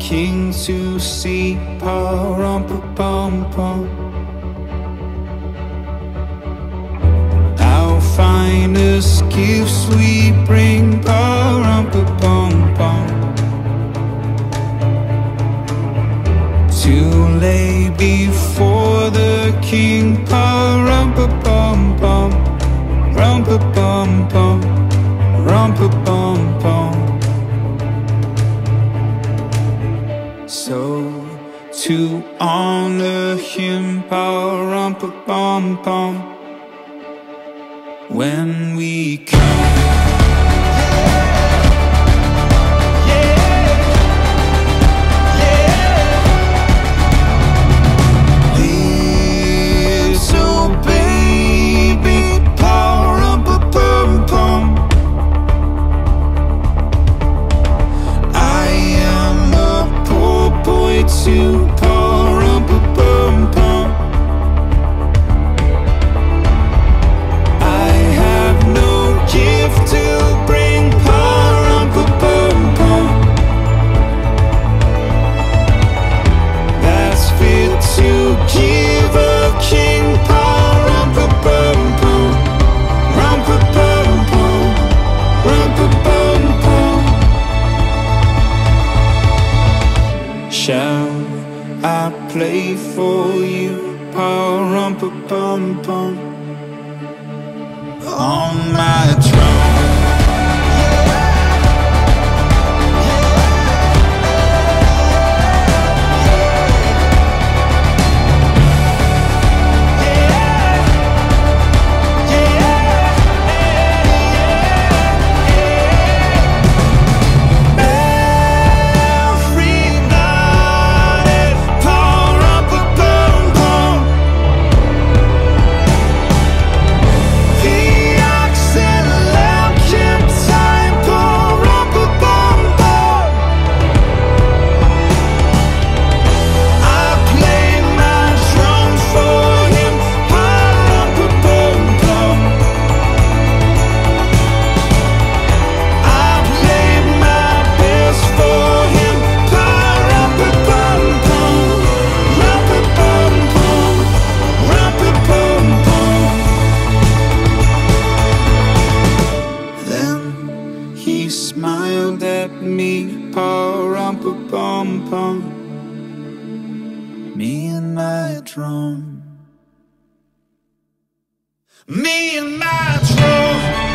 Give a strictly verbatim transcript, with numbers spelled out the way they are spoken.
king to see, pa-rum-pa-pum-pum. Our finest gifts we bring, pa-rum-pa-pum-pum, to lay before the king, pa-rum-pa-pum-pum, rum-pa-pum-pum, rum-pa-pum-pum. So to honor him, pa-rum-pa-pum-pum, when we come. To pa-rum-pa-pum-pum, I have no gift to bring, pa-rum-pa-pum-pum, that's fit to give a king, pa-rum-pa-pum-pum, rum-pa-pum-pum, rum-pa-pum-pum. Shall I play for you, pa-rum-pa-pum-pum, on my drum? He smiled at me, pa-rum-pa-pum-pum, me and my drum, me and my drum.